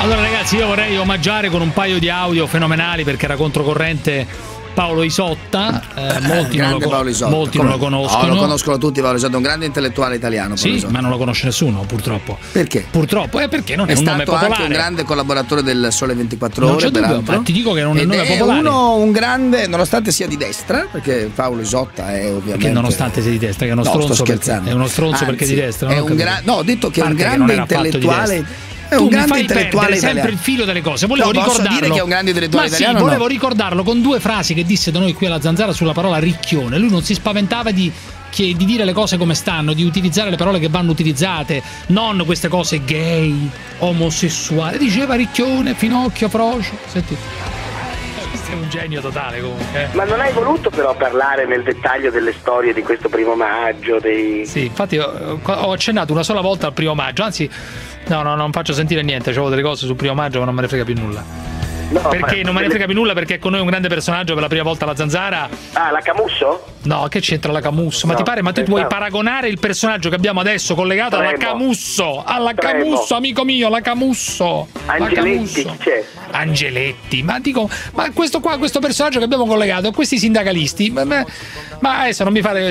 Allora ragazzi, io vorrei omaggiare con un paio di audio fenomenali, perché era controcorrente Paolo Isotta, molti non lo conoscono. No, lo conoscono tutti. Paolo Isotta, un grande intellettuale italiano. Sì, Isotta, ma non lo conosce nessuno, purtroppo. Perché? Purtroppo, perché non è un nome popolare. È stato anche un grande collaboratore del Sole 24 Ore, peraltro. Ma ti dico che non è un nome popolare. Un grande, nonostante sia di destra, perché Paolo Isotta è ovviamente. Perché nonostante sia di destra, che è uno stronzo. Sto scherzando. È uno stronzo. Anzi, perché è di destra. Ho detto che è un grande intellettuale. È un grande intellettuale italiano. Sempre il filo delle cose. Volevo ricordarlo. Dire che è un grande intellettuale italiano. Volevo ricordarlo con due frasi che disse da noi qui alla Zanzara sulla parola ricchione. Lui non si spaventava di dire le cose come stanno, di utilizzare le parole che vanno utilizzate, non queste cose gay, omosessuali. Diceva ricchione, finocchio, frocio. Senti. Questo è un genio totale comunque. Ma non hai voluto però parlare nel dettaglio delle storie di questo primo maggio? Sì, infatti ho accennato una sola volta al primo maggio, anzi no, non faccio sentire niente, c'avevo delle cose sul primo maggio ma non me ne frega più nulla. No, perché non me ne frega più nulla, perché con noi è un grande personaggio per la prima volta alla Zanzara. Ah, la Camusso? No, che c'entra la Camusso? Ma no, ti pare? Ma tu vuoi paragonare il personaggio che abbiamo adesso collegato alla Camusso? Alla Camusso, amico mio, la Camusso. Angeletti, chi c'è? Angeletti, ma dico, ma questo personaggio che abbiamo collegato, questi sindacalisti, ma adesso non mi fare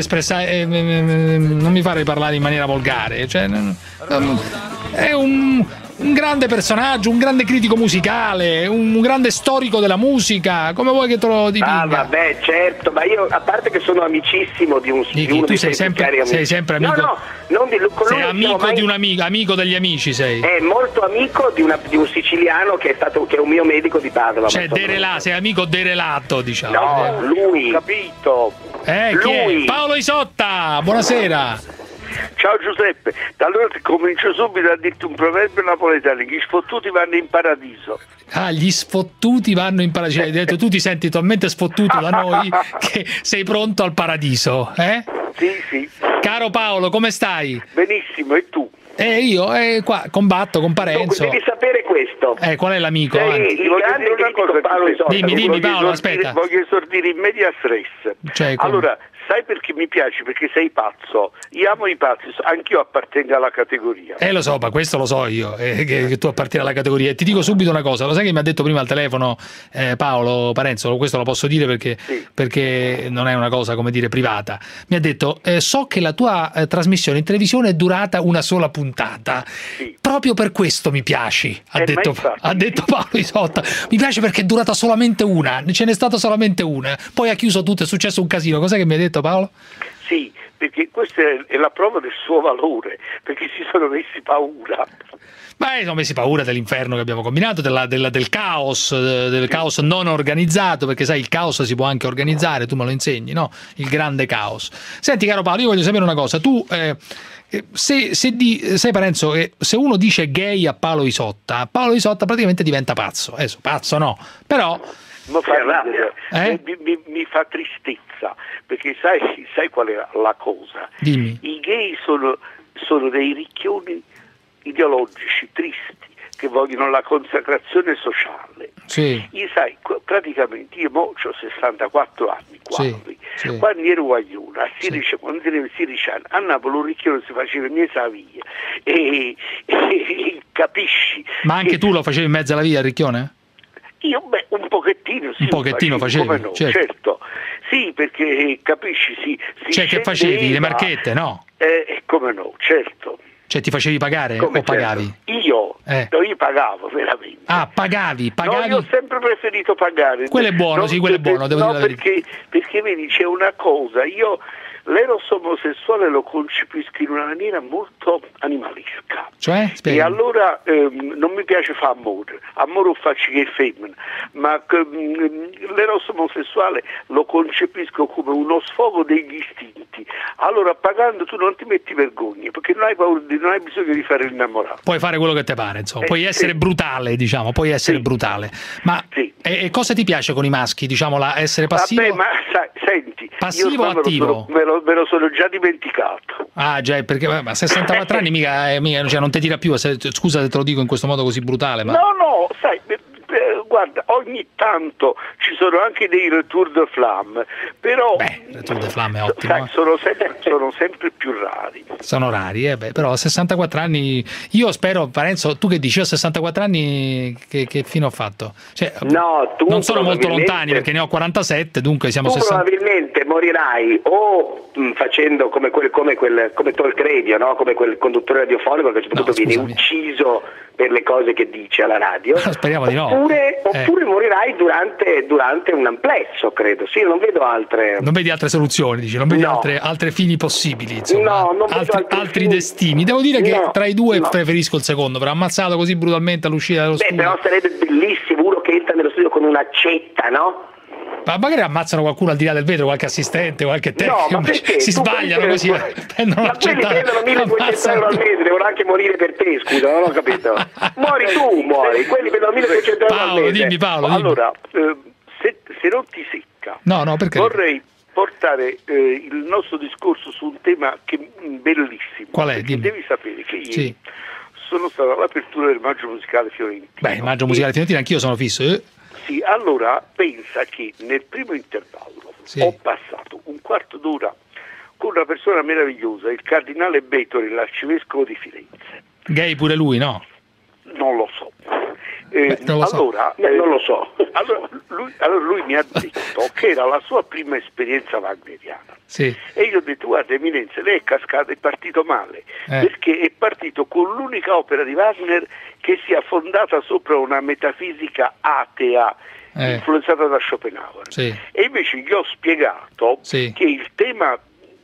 non mi fare parlare in maniera volgare, cioè è un grande personaggio, un grande critico musicale, un grande storico della musica, come vuoi che te lo dipinga? Ah, vabbè, certo, ma io, a parte che sono amicissimo di uno tu sei sempre amico. No, non di con sei amico di un amico degli amici, sei. È molto amico di un siciliano che è un mio medico di Padova. Cioè, sei amico derelato, diciamo. No, lui. Capito. Chi è? Paolo Isotta, buonasera. Ciao Giuseppe, allora comincio subito a dirti un proverbio napoletano: gli sfottuti vanno in paradiso. Ah, gli sfottuti vanno in paradiso. Hai detto, tu ti senti talmente sfottuto da noi che sei pronto al paradiso, eh? Sì. Caro Paolo, come stai? Benissimo, e tu? Io qua combatto con Parenzo. Devi sapere questo. Qual è l'amico? Dimmi Paolo, aspetta. Voglio esordire in media stress. Allora, sai perché mi piaci? Perché sei pazzo. Io amo i pazzi, anch'io appartengo alla categoria. Lo so, ma questo lo so io, che tu appartieni alla categoria. E ti dico subito una cosa, lo sai che mi ha detto prima al telefono Paolo Parenzo, questo lo posso dire perché non è una cosa, come dire, privata. Mi ha detto, so che la tua trasmissione in televisione è durata una sola puntata. Sì. Proprio per questo mi piaci, ha detto Paolo Isotta. Mi piace perché è durata solamente una, ce n'è stata solamente una. Poi ha chiuso tutto, è successo un casino. Cos'è che mi ha detto Paolo? Sì, perché questa è la prova del suo valore, perché si sono messi paura. Ma sono messi paura dell'inferno che abbiamo combinato, del caos, caos non organizzato, perché sai, il caos si può anche organizzare, tu me lo insegni, no? Il grande caos. Senti caro Paolo, io voglio sapere una cosa, tu sai Parenzo, se uno dice gay a Paolo Isotta praticamente diventa pazzo. Pazzo no, però mi fa tristezza, perché sai qual è la cosa? Dimmi. I gay sono dei ricchioni ideologici, tristi, che vogliono la consacrazione sociale. Sì. Praticamente io ho 64 anni quasi. Sì. Quando ero guaglione a 16, quando avevo 16 anni, a Napoli un ricchione si faceva in mezzo alla via e capisci? Ma anche tu lo facevi in mezzo alla via, ricchione? Io un pochettino sì. Un pochettino facevi? Come no, certo. Sì, perché capisci, cioè che facevi? Le marchette, no? Come no, certo. Cioè ti facevi pagare o pagavi? Io? No, io pagavo veramente. Ah, pagavi? No, io ho sempre preferito pagare. Quello è buono, quello è buono. Devo dire perché vedi, c'è una cosa, l'eros omosessuale lo concepisco in una maniera molto animalisca. Cioè? E allora non mi piace fare amore lo faccio che è femmina, ma l'eros omosessuale lo concepisco come uno sfogo degli istinti. Allora pagando tu non ti metti vergogna, perché non hai bisogno di fare l'innamorato. Puoi fare quello che ti pare, insomma. Puoi essere brutale, diciamo, brutale. Ma e cosa ti piace con i maschi, diciamo, essere passivo? Vabbè, ma senti, passivo o attivo? Me lo sono già dimenticato. Ah già, perché a 64 anni mica cioè, non ti tira più, scusa se te lo dico in questo modo così brutale, ma... No, sai, guarda, ogni tanto ci sono anche dei retour de flamme, però il retour de flamme è ottimo. Sono sempre più rari. Sono rari, però a 64 anni, io spero, Parenzo, tu che dici, io a 64 anni che fine ho fatto? Cioè, no, tu non sono molto lontani perché ne ho 47, dunque siamo 60. Probabilmente morirai o facendo come Talk Radio, no? Come quel conduttore radiofonico che a un certo punto viene ucciso per le cose che dice alla radio. Speriamo di no. Oppure morirai durante un amplesso, credo. Sì, non vedo altre. Non vedi altre soluzioni, dici, non vedi altre fini possibili, insomma. No, non vedo altri destini. Devo dire che tra i due preferisco il secondo, però ammazzato così brutalmente all'uscita dallo studio. Però sarebbe bellissimo uno che entra nello studio con un'accetta, no? Ma magari ammazzano qualcuno al di là del vetro, qualche assistente, qualche tecnico, no, ma si sbagliano così, prendono ma quelli prendono 1.200 euro al mese, devono anche morire per te, scusa, non ho capito. Muori tu, quelli prendono 1.200 euro al mese. Paolo, allora, se non ti secca, perché vorrei portare il nostro discorso su un tema che bellissimo. Qual è? Devi sapere che ieri sono stato all'apertura del Maggio Musicale Fiorentino. Il Maggio Musicale Fiorentino anch'io sono fisso. Sì, allora pensa che nel primo intervallo ho passato un quarto d'ora con una persona meravigliosa, il cardinale Bettori, l'arcivescovo di Firenze. Gay pure lui, no? Non lo so. Non lo so. Allora lui mi ha detto che era la sua prima esperienza wagneriana. Sì. E io ho detto, guarda Eminenza, lei è cascato, è partito male, perché è partito con l'unica opera di Wagner che sia fondata sopra una metafisica atea, influenzata da Schopenhauer. Sì. E invece gli ho spiegato che il tema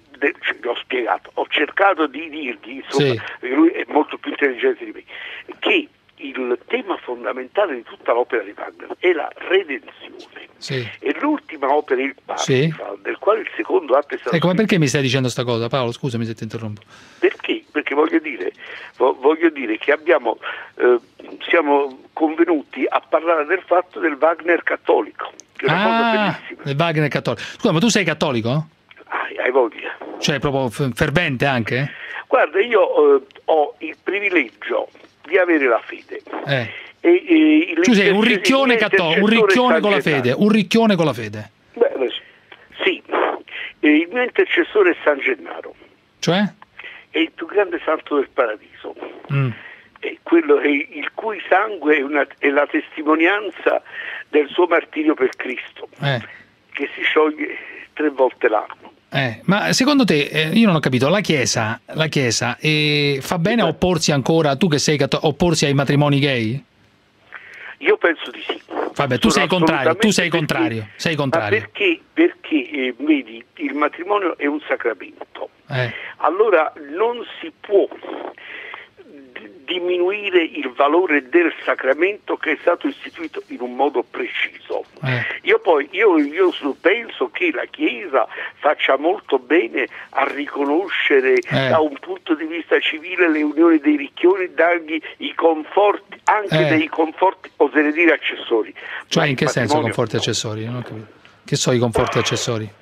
ho cercato di dirgli, insomma, perché lui è molto più intelligente di me, che il tema fondamentale di tutta l'opera di Wagner è la redenzione. E l'ultima opera è il Parsifal, del quale il secondo atto è stato ma perché mi stai dicendo sta cosa, Paolo? Scusami se ti interrompo. Perché voglio dire che siamo convenuti a parlare del fatto del Wagner cattolico, che è una cosa bellissima. Del Wagner cattolico. Scusa, ma tu sei cattolico? Hai voglia. Cioè proprio fervente anche? Guarda, io ho il privilegio di avere la fede. Tu sei un ricchione cattolico, un ricchione con la fede, un ricchione con la fede. Sì, il mio intercessore è San Gennaro. Cioè? È il più grande santo del paradiso. Quello il cui sangue è la testimonianza del suo martirio per Cristo, che si scioglie 3 volte l'anno. Ma secondo te, io non ho capito, la Chiesa fa bene a opporsi ancora, tu che sei opporsi ai matrimoni gay? Io penso di sì. Vabbè, tu sei contrario. Perché vedi, il matrimonio è un sacramento. Allora non si può diminuire il valore del sacramento che è stato istituito in un modo preciso. Io penso che la Chiesa faccia molto bene a riconoscere da un punto di vista civile le unioni dei ricchioni, dargli i conforti, anche dei conforti, oserei dire, accessori. Cioè, in che senso conforti accessori? Non ho capito. Che sono i conforti accessori?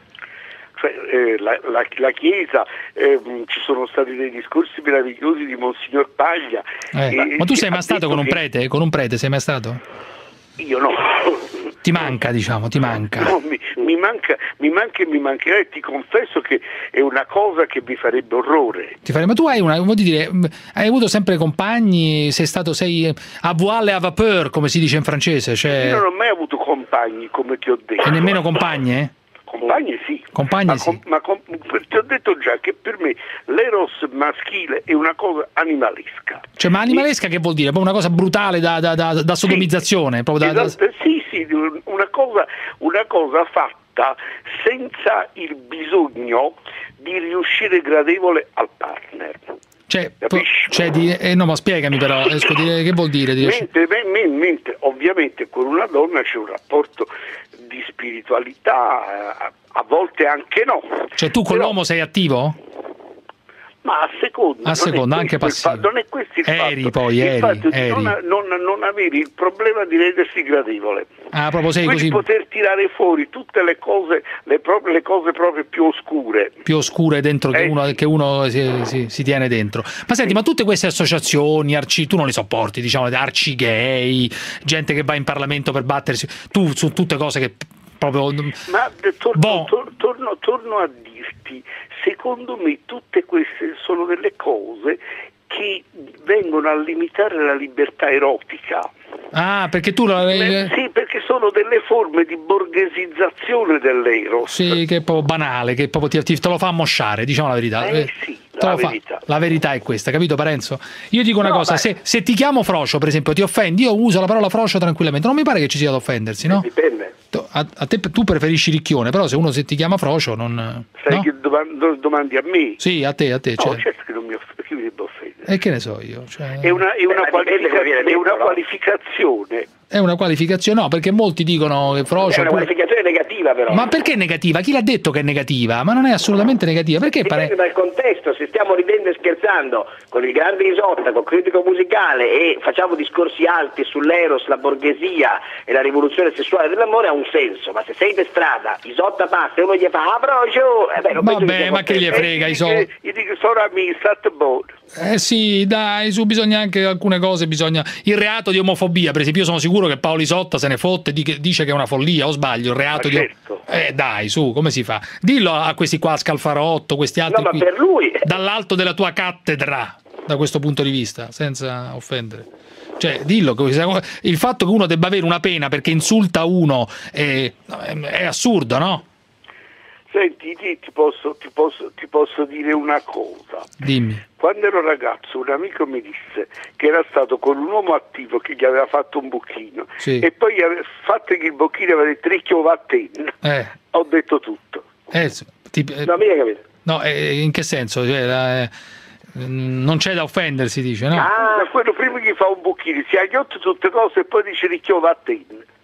La Chiesa, ci sono stati dei discorsi meravigliosi di Monsignor Paglia. Ma tu sei mai stato con un prete? Con un prete sei mai stato? Io no. Ti manca, diciamo, ti manca. No, mi manca e mi mancherà, e ti confesso che è una cosa che mi farebbe orrore. Ma tu hai hai avuto sempre compagni, sei a voile à vapeur, come si dice in francese. Io non ho mai avuto compagni, come ti ho detto. E nemmeno compagne? Compagni sì. Ma ti ho detto già che per me l'eros maschile è una cosa animalesca. Cioè, ma animalesca che vuol dire? Una cosa brutale da sodomizzazione? Sì, una cosa fatta senza il bisogno di riuscire gradevole al partner. No, ma spiegami però, che vuol dire? Mentre ovviamente con una donna c'è un rapporto di spiritualità, a volte anche no. Cioè tu con l'uomo sei attivo? Ma a seconda, anche passivo. Non è questo il fatto. Eri. Non avere il problema di rendersi gradevole. Proprio sei quindi così. Poter tirare fuori tutte le cose, le cose proprio più oscure. Più oscure dentro che uno si tiene dentro. Ma senti, ma tutte queste associazioni, tu non le sopporti, diciamo, arci gay, gente che va in Parlamento per battersi, tu su tutte cose che proprio... Ma torno a dirti, secondo me tutte queste sono delle cose che vengono a limitare la libertà erotica. Perché tu sì, perché sono delle forme di borghesizzazione dell'eros. Sì, che è proprio banale, che proprio te lo fa ammosciare, diciamo la verità. Sì, la verità è questa, capito Parenzo? Io dico una cosa, se ti chiamo Frocio, per esempio, ti offendi, io uso la parola Frocio tranquillamente, non mi pare che ci sia da offendersi, no? Dipende. A te, tu preferisci Ricchione, però se ti chiama Frocio non... Sai che domandi a me? Sì, a te. No, certo che non mi devo offendere. E che ne so io? Cioè... È una qualificazione. È una qualificazione, no, perché molti dicono che Frocio... È una qualificazione negativa però. Ma perché negativa? Chi l'ha detto che è negativa? Ma non è assolutamente negativa. Perché dipende dal contesto, se stiamo ridendo e scherzando con il grande Isotta, con il critico musicale e facciamo discorsi alti sull'eros, la borghesia e la rivoluzione sessuale dell'amore ha un senso, ma se sei per strada, Isotta passa e uno gli fa Frocio, vabbè, ma che gli frega Isotta? Io dico sono amici, state buoni. Sì, dai, bisogna anche alcune cose, il reato di omofobia, per esempio, io sono sicuro che Paolo Isotta se ne fotte, dice che è una follia, o sbaglio, il reato certo. Dai, su, come si fa? Dillo a questi qua, Scalfarotto, questi altri ma qui, per lui dall'alto della tua cattedra, da questo punto di vista, senza offendere. Cioè, dillo, il fatto che uno debba avere una pena perché insulta uno è assurdo, no? Senti, ti posso dire una cosa. Dimmi. Quando ero ragazzo un amico mi disse che era stato con un uomo attivo che gli aveva fatto un bocchino, sì. E poi fatto che il bocchino aveva detto ricchio va a te. Ho detto tutto. No, mica capito. No, in che senso? Non c'è da offendersi, dice, no? Ma quello prima che fa un bocchino si aghiotta tutte cose e poi dice ricchio va a te.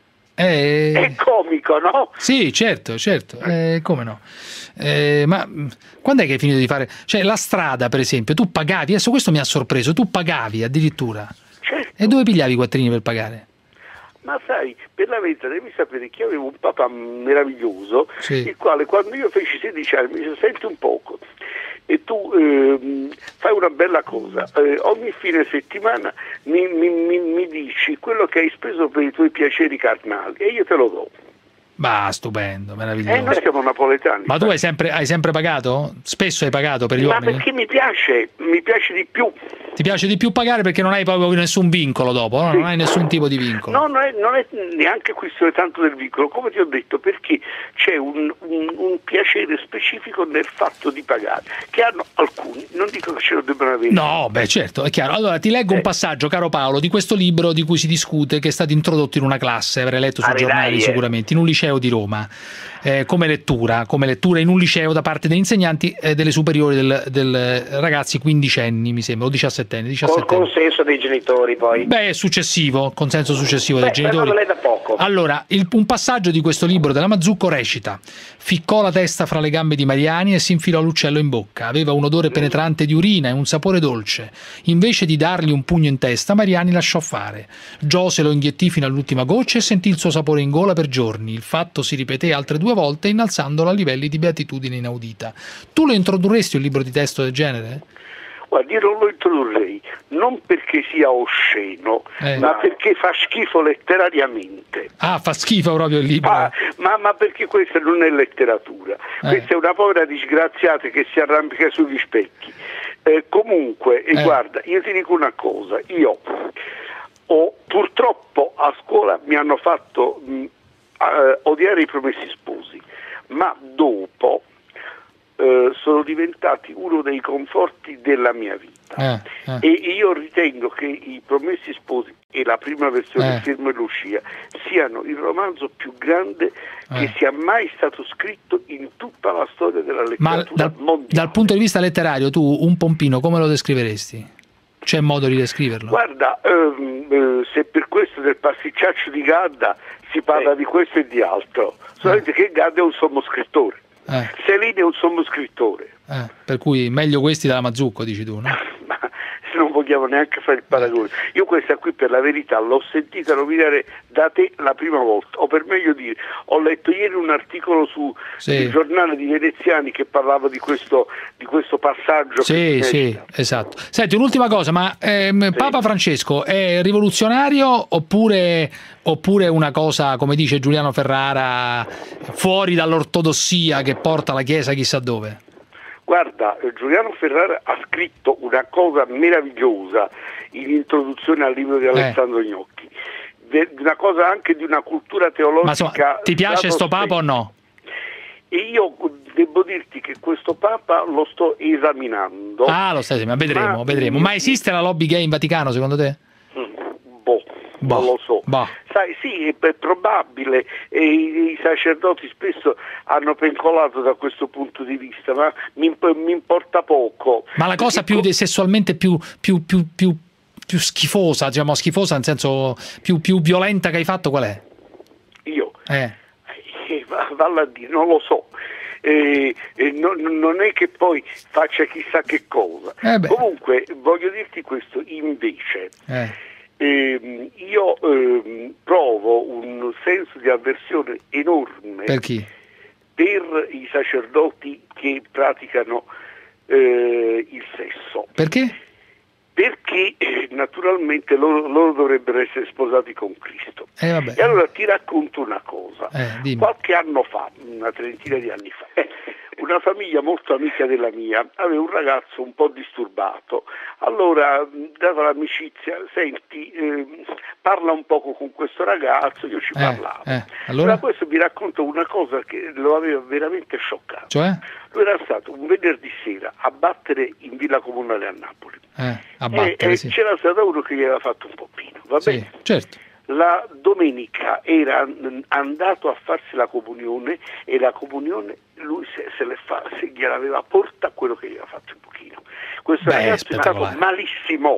È comico, no? Sì, certo, come no? Ma quando è che hai finito di fare? Cioè, la strada, per esempio, tu pagavi, adesso questo mi ha sorpreso, tu pagavi addirittura. Certo. E dove pigliavi i quattrini per pagare? Ma sai, per la verità devi sapere che io avevo un papà meraviglioso, sì. Il quale quando io feci 16 anni mi disse senti un poco, e tu fai una bella cosa, ogni fine settimana mi dici quello che hai speso per i tuoi piaceri carnali e io te lo do. Bah, stupendo, meraviglioso. Noi siamo napoletani. Ma tu hai sempre pagato? Spesso hai pagato per gli uomini? Ma perché mi piace di più. Ti piace di più pagare perché non hai proprio nessun vincolo dopo, no? Sì. Non hai nessun tipo di vincolo. No, non è neanche questione tanto del vincolo, come ti ho detto, perché c'è un piacere specifico nel fatto di pagare, che hanno alcuni, non dico che ce lo debbano avere. No, beh certo, è chiaro. Allora ti leggo un passaggio, caro Paolo, di questo libro di cui si discute, che è stato introdotto in una classe, avrei letto sui giornali sicuramente, in un liceo di Roma, come lettura in un liceo da parte degli insegnanti delle superiori del ragazzi quindicenni, mi sembra, o 17enni. Col consenso dei genitori poi. Beh, successivo, consenso successivo dei genitori. Non è da poco. Allora, un passaggio di questo libro della Mazzucco recita: ficcò la testa fra le gambe di Mariani e si infilò l'uccello in bocca. Aveva un odore penetrante di urina e un sapore dolce. Invece di dargli un pugno in testa, Mariani lasciò fare. Giose lo inghiettì fino all'ultima goccia e sentì il suo sapore in gola per giorni. Il fatto si ripeté altre 2 volte, innalzandolo a livelli di beatitudine inaudita. Tu lo introdurresti un libro di testo del genere? Guardi, io non lo introdurrei, non perché sia osceno, ma perché fa schifo letterariamente. Ah, fa schifo proprio il libro. Ma perché questa non è letteratura, questa è una povera disgraziata che si arrampica sugli specchi. Comunque, guarda, io ti dico una cosa, io purtroppo a scuola mi hanno fatto odiare i Promessi Sposi, ma dopo sono diventati uno dei conforti della mia vita e io ritengo che i Promessi Sposi e la prima versione del film Lucia siano il romanzo più grande che sia mai stato scritto in tutta la storia della letteratura mondiale. Dal punto di vista letterario, tu un pompino come lo descriveresti? C'è modo di descriverlo? Guarda, se per questo del pasticciaccio di Gadda si parla di questo e di altro, solamente che Gadda è un sommo scrittore, Céline è un sommo scrittore. Per cui meglio questi della Mazzucco, dici tu, no? Ma non vogliamo neanche fare il paragone. Io questa qui, per la verità, l'ho sentita nominare da te la prima volta, o per meglio dire, ho letto ieri un articolo sul giornale di Veneziani che parlava di questo passaggio. Sì, esatto. Senti, un'ultima cosa, ma Papa Francesco è rivoluzionario oppure una cosa, come dice Giuliano Ferrara, fuori dall'ortodossia che porta la Chiesa chissà dove? Guarda, Giuliano Ferrara ha scritto una cosa meravigliosa in introduzione al libro di Alessandro Gnocchi, una cosa anche di una cultura teologica. Ma insomma, ti piace sto Papa o no? E io devo dirti che questo Papa lo sto esaminando. Lo stai esaminando, vedremo. Ma esiste la lobby gay in Vaticano secondo te? Non lo so. Sai, sì, è probabile, e i sacerdoti spesso hanno pencolato da questo punto di vista, ma mi importa poco. Ma la cosa più sessualmente più schifosa, diciamo schifosa nel senso più violenta che hai fatto qual è? Io? Valla a dire, non lo so. Non è che poi faccia chissà che cosa. Comunque voglio dirti questo invece. Io provo un senso di avversione enorme per chi? Per i sacerdoti che praticano il sesso. Perché? Perché naturalmente loro dovrebbero essere sposati con Cristo. E allora ti racconto una cosa. Qualche anno fa, una trentina di anni fa, una famiglia molto amica della mia aveva un ragazzo un po' disturbato. Allora, data l'amicizia, senti, parla un poco con questo ragazzo, io ci parlavo. Allora questo mi racconta una cosa che lo aveva veramente scioccato. Cioè? Lui era stato un venerdì sera a battere in Villa Comunale a Napoli. Sì. C'era stato uno che gli aveva fatto un poppino, va bene? Certo. La domenica era andato a farsi la comunione e la comunione lui se gliel'aveva porta quello che gli aveva fatto un pochino. Questo ragazzo è stato malissimo.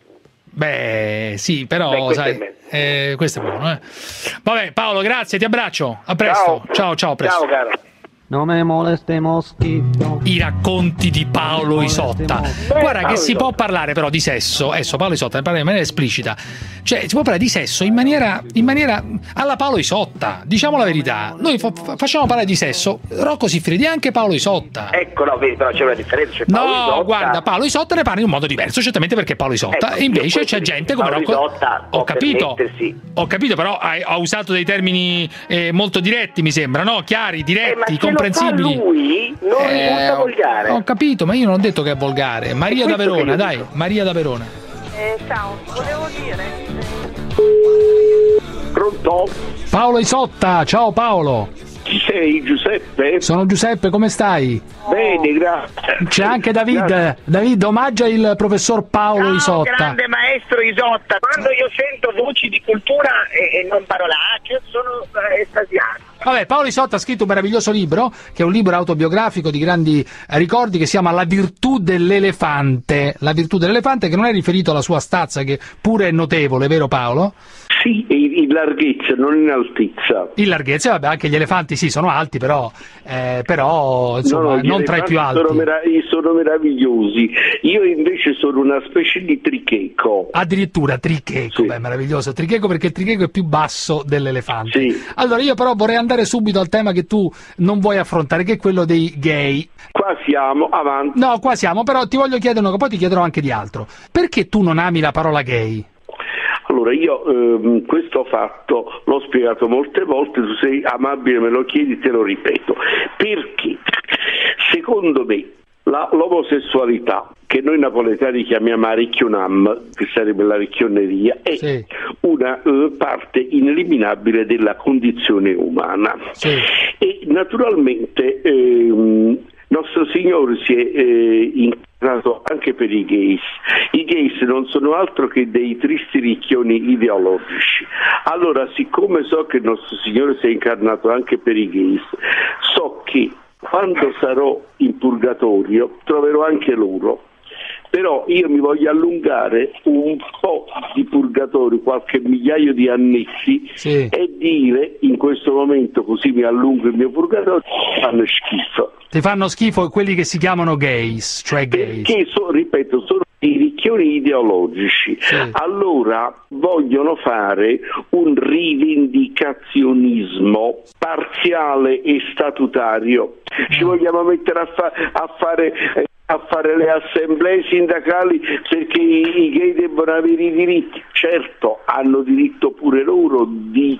Sì, però sai, questo è buono. Vabbè, Paolo, grazie, ti abbraccio. A presto. Ciao, presto. Ciao, caro. Non me moleste moschito. I racconti di Paolo Isotta. Guarda che si può parlare però di sesso. Adesso Paolo Isotta ne parla in maniera esplicita. Cioè si può parlare di sesso in maniera alla Paolo Isotta. Diciamo la verità. Noi facciamo parlare di sesso. Rocco Siffredi e anche Paolo Isotta. Ecco, no, vedi, però c'è una differenza. C'è Paolo Isotta. Guarda, Paolo Isotta ne parla in un modo diverso, certamente perché Paolo Isotta. E invece c'è gente come Rocco Isotta. Ho capito, però ha usato dei termini molto diretti, mi sembra, no? Chiari, diretti, comprensibili. Lui non risulta volgare. Ho capito, ma io non ho detto che è volgare. Maria da Verona, dai, Maria da Verona. Ciao, volevo dire. Pronto? Paolo Isotta, ciao Paolo. Chi sei, Giuseppe? Sono Giuseppe, come stai? Bene, grazie. C'è anche David. Grazie. David, omaggia il professor Paolo Isotta. Grande maestro Isotta. Quando io sento voci di cultura e non parolacce, sono estasiato. Vabbè, Paolo Isotta ha scritto un meraviglioso libro, che è un libro autobiografico di grandi ricordi, che si chiama La virtù dell'elefante. La virtù dell'elefante, che non è riferito alla sua stazza, che pure è notevole, vero Paolo? Sì, in larghezza, non in altezza. In larghezza, vabbè, anche gli elefanti sì, sono alti, però insomma, non tra i più alti. Sono meravigliosi. Io invece sono una specie di tricheco. Addirittura tricheco, sì. Beh, meraviglioso. Tricheco, perché il tricheco è più basso dell'elefante. Sì. Allora io però vorrei andare subito al tema che tu non vuoi affrontare, che è quello dei gay. Qua siamo, avanti. No, qua siamo, però ti voglio chiedere una cosa, poi ti chiederò anche di altro. Perché tu non ami la parola gay? Allora io questo fatto l'ho spiegato molte volte, tu sei amabile, me lo chiedi, te lo ripeto. Perché secondo me l'omosessualità, che noi napoletani chiamiamo aricchionam, che sarebbe la ricchioneria, è sì. Una parte ineliminabile della condizione umana. Sì. E naturalmente nostro Signore si è incarnato anche per i gays. I gays non sono altro che dei tristi ricchioni ideologici. Allora, siccome so che il nostro Signore si è incarnato anche per i gays, so che quando sarò in purgatorio troverò anche loro, però io mi voglio allungare un po' di purgatorio, qualche migliaio di annetti, e dire in questo momento, così mi allungo il mio purgatorio, fanno schifo. Ti fanno schifo quelli che si chiamano gays, cioè gays. Perché, ripeto, sono i ricchioni ideologici. Allora vogliono fare un rivendicazionismo parziale e statutario. Ci vogliamo mettere a fare le assemblee sindacali perché i gay debbono avere i diritti. Certo, hanno diritto pure loro di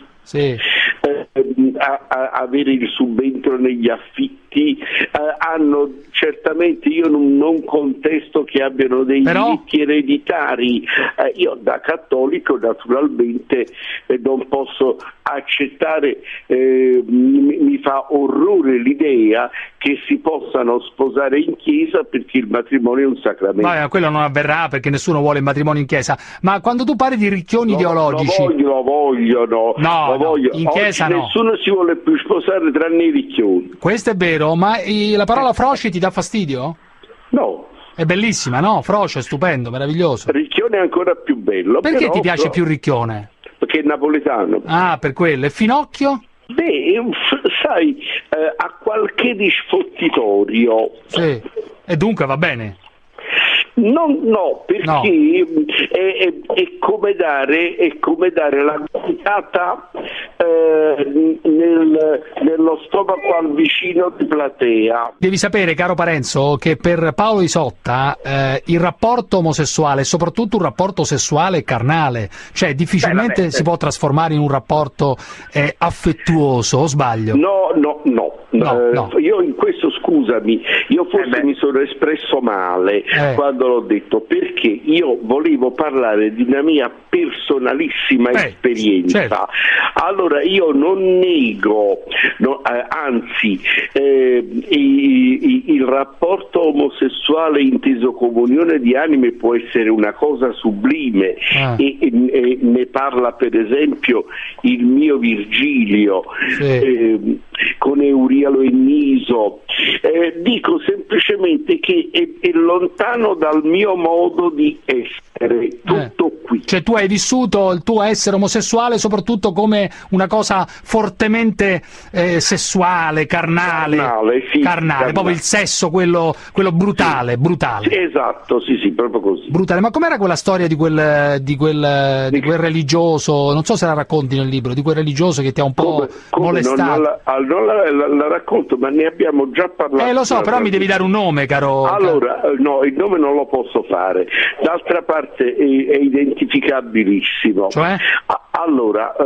avere il subentro negli affitti, hanno certamente, io non contesto che abbiano dei diritti ereditari, io da cattolico naturalmente non posso accettare, mi fa orrore l'idea che si possano sposare in chiesa perché il matrimonio è un sacramento. Ma quello non avverrà perché nessuno vuole il matrimonio in chiesa, ma quando tu parli di ricchioni ideologici... Lo vogliono. In chiesa oggi nessuno si vuole più sposare tranne i ricchioni. Questo è vero, ma la parola froci ti dà fastidio? No. È bellissima, no? Frocio è stupendo, meraviglioso. Ricchione è ancora più bello. Perché ti piace più ricchione? Perché è napoletano. Ah, per quello. E finocchio? Beh, sai, ha qualche disfottitorio. Sì, e dunque va bene. No, perché è come dare la guidata nello stomaco al vicino di platea. Devi sapere, caro Parenzo, che per Paolo Isotta il rapporto omosessuale è soprattutto un rapporto sessuale carnale, cioè difficilmente si può trasformare in un rapporto affettuoso, o sbaglio? No. Io in questo, scusami, io forse mi sono espresso male quando l'ho detto, perché io volevo parlare di una mia personalissima esperienza. Certo. Allora io non nego, anzi il rapporto omosessuale inteso come unione di anime può essere una cosa sublime e ne parla per esempio il mio Virgilio con Eurialo e Niso. Dico semplicemente che è lontano dal mio modo di essere, tutto qui. Cioè tu hai vissuto il tuo essere omosessuale soprattutto come una cosa fortemente sessuale, carnale, proprio il sesso, quello brutale. Esatto, sì, proprio così. Brutale. Ma com'era quella storia di quel religioso, non so se la racconti nel libro, di quel religioso che ti ha un po' molestato? Non la racconto, ma ne abbiamo già parlato. Lo so, però mi devi dare un nome, caro. Allora, no, il nome non lo posso fare. D'altra parte è identificabilissimo. Cioè? Allora,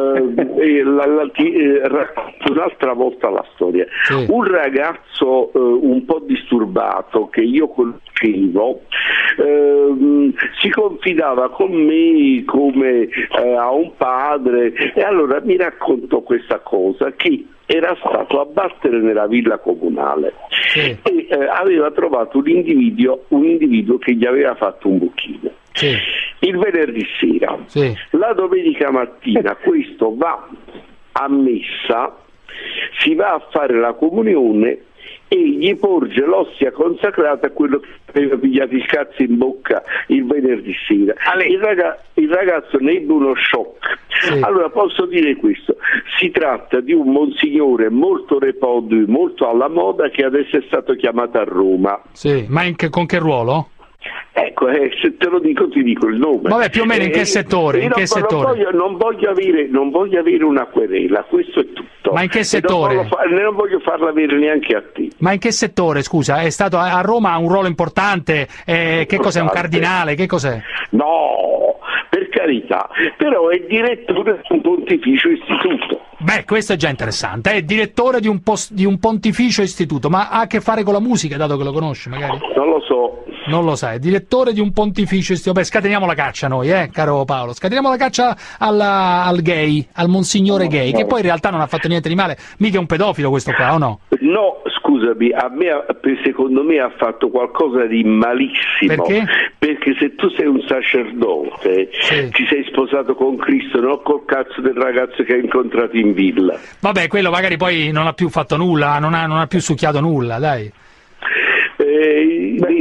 racconto un'altra volta la storia. Sì. Un ragazzo un po' disturbato che io conoscevo si confidava con me come a un padre, e allora mi raccontò questa cosa, che era stato a battere nella villa comunale e aveva trovato un individuo che gli aveva fatto un buchino. Il venerdì sera, la domenica mattina questo va a messa, si va a fare la comunione e gli porge l'ostia consacrata a quello che aveva pigliato il cazzo in bocca il venerdì sera. Il ragazzo ne ebbe uno shock. Allora posso dire questo: si tratta di un monsignore molto repodui, molto alla moda, che adesso è stato chiamato a Roma. Ma con che ruolo? Ecco, se te lo dico ti dico il nome. Vabbè, più o meno in che settore? Non voglio avere una querela, questo è tutto. Ma in che settore? Non voglio farla avere neanche a te. Ma in che settore, scusa? È stato a Roma, ha un ruolo importante? Che cos'è, un cardinale? Che cos'è? No, per carità, però è direttore di un pontificio istituto. Beh, questo è già interessante, è direttore di un pontificio istituto, ma ha a che fare con la musica, dato che lo conosci magari? Non lo so. Non lo sai, direttore di un pontificio istituto. Beh, scateniamo la caccia noi, caro Paolo, scateniamo la caccia al gay, al monsignore gay, che poi in realtà non ha fatto niente di male, mica è un pedofilo questo qua, o no? No, scusami, secondo me ha fatto qualcosa di malissimo. Perché? Perché se tu sei un sacerdote, ti sei sposato con Cristo, non col cazzo del ragazzo che hai incontrato in villa. Vabbè, quello magari poi non ha più fatto nulla, non ha più succhiato nulla, dai. Vedi,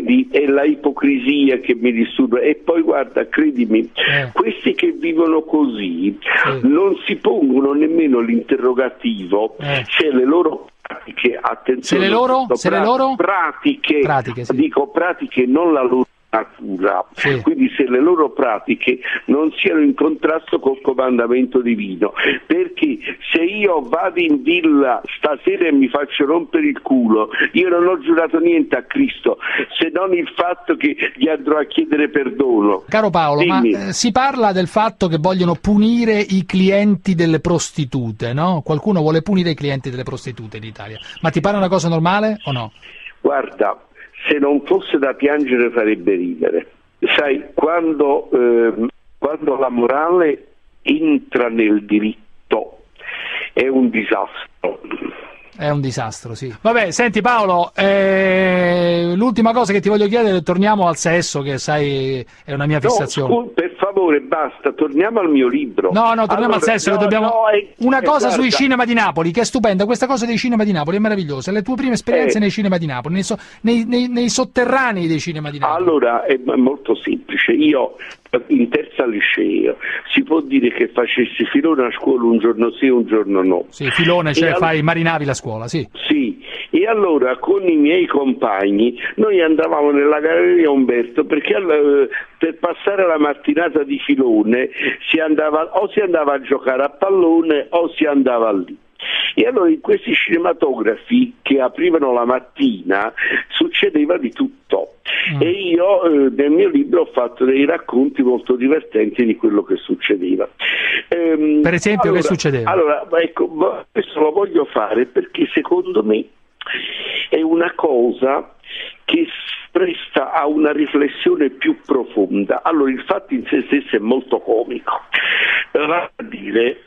Vedi, è la ipocrisia che mi disturba. E poi guarda, credimi, questi che vivono così non si pongono nemmeno l'interrogativo se le loro pratiche, attenzione, se le loro pratiche, sì. dico pratiche, non la loro natura, quindi se le loro pratiche non siano in contrasto col comandamento divino, perché se io vado in villa stasera e mi faccio rompere il culo, io non ho giurato niente a Cristo se non il fatto che gli andrò a chiedere perdono. Caro Paolo, Dimmi. ma si parla del fatto che vogliono punire i clienti delle prostitute, no? Qualcuno vuole punire i clienti delle prostitute in Italia, ma ti pare una cosa normale o no? Guarda, se non fosse da piangere farebbe ridere. Sai, quando la morale entra nel diritto è un disastro. È un disastro, sì. Vabbè, senti Paolo, l'ultima cosa che ti voglio chiedere, torniamo al sesso, che sai è una mia fissazione. No, per favore, basta, torniamo al mio libro. No, torniamo al sesso, che dobbiamo... Una cosa sui cinema di Napoli, che è stupenda, questa cosa dei cinema di Napoli è meravigliosa, le tue prime esperienze nei cinema di Napoli, nei sotterranei dei cinema di Napoli. Allora, è molto semplice, io in terza liceo si può dire che facessi filone a scuola un giorno sì, un giorno no. Sì, filone, cioè marinavi la scuola, sì. Sì, e allora con i miei compagni noi andavamo nella Galleria Umberto perché per passare la mattinata di filone si andava a giocare a pallone o si andava lì. E allora in questi cinematografi che aprivano la mattina succedeva di tutto e io nel mio libro ho fatto dei racconti molto divertenti di quello che succedeva. Per esempio, che succedeva? Allora, ecco, questo lo voglio fare perché secondo me è una cosa che si presta a una riflessione più profonda. Allora, il fatto in sé stesso è molto comico. Va a dire,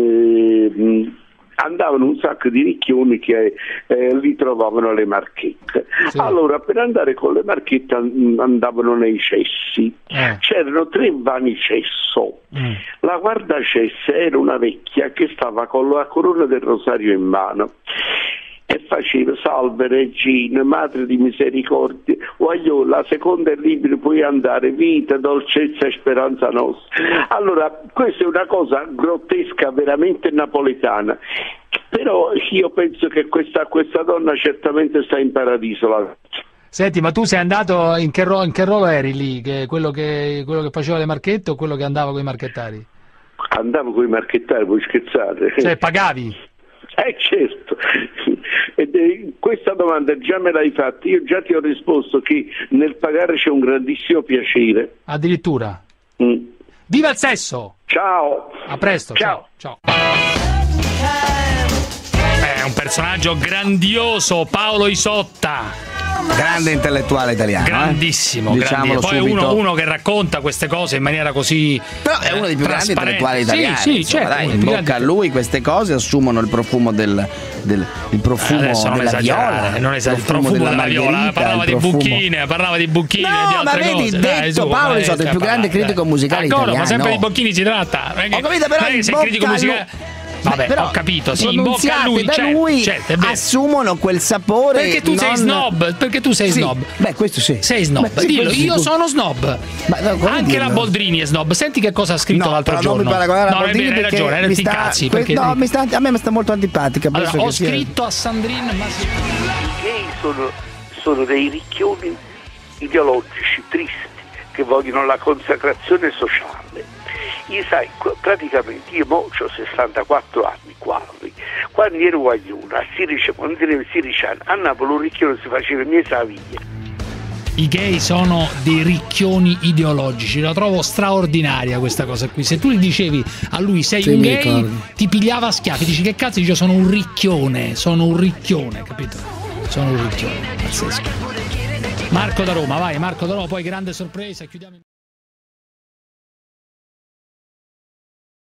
andavano un sacco di ricchioni che li trovavano alle marchette. Sì. Allora, per andare con le marchette andavano nei cessi. C'erano 3 vani cesso. La guardacesse era una vecchia che stava con la corona del rosario in mano e faceva: salve regina, madre di misericordia, voglio la seconda è libera, puoi andare, vita, dolcezza e speranza nostra. Allora, questa è una cosa grottesca, veramente napoletana, però io penso che questa donna certamente sta in paradiso. Senti, ma tu sei andato, in che ruolo eri lì? Quello che faceva le marchette o quello che andava con i marchettari? Andavo con i marchettari, puoi scherzare? Cioè, pagavi? Certo, questa domanda già me l'hai fatta, io già ti ho risposto che nel pagare c'è un grandissimo piacere. Addirittura? Viva il sesso! Ciao! A presto! Ciao! È un personaggio grandioso, Paolo Isotta. Grande intellettuale italiano, grandissimo, diciamolo poi uno che racconta queste cose in maniera così però è uno dei più grandi intellettuali italiani. Sì, certo, dai, in bocca a lui queste cose assumono il profumo il profumo della viola, non esagera, il profumo della viola, parlava di bucchine e di altre cose. Vedi, detto Paolo Isotta, il più grande critico musicale italiano. Ma sempre di bocchini si tratta. Ho capito, però non è che sei critico musicale. Vabbè, però, ho capito, sì, in bocca a lui, da lui assumono quel sapore. Perché tu sei snob, snob. Beh, questo sì. Sei snob. Beh, dillo, io sono snob. Anche la Boldrini è snob. Senti che cosa ha scritto l'altro giorno. No, hai ragione, hai ti cazzi. A me mi sta molto antipatica. Allora, ho scritto a Sandrine I gay sono dei ricchioni ideologici, tristi, che vogliono la consacrazione sociale. Io sai, praticamente io ho 64 anni quasi. Quando ero a Iuna, quando ero 16 anni, a Napoli un ricchione si faceva i miei saviglie. I gay sono dei ricchioni ideologici, la trovo straordinaria questa cosa qui. Se tu gli dicevi a lui sei un gay, ti pigliava a schiaffi, dici che cazzo, dice sono un ricchione, capito? Sono un ricchione, pazzesco. Marco da Roma, vai, poi grande sorpresa, chiudiamo.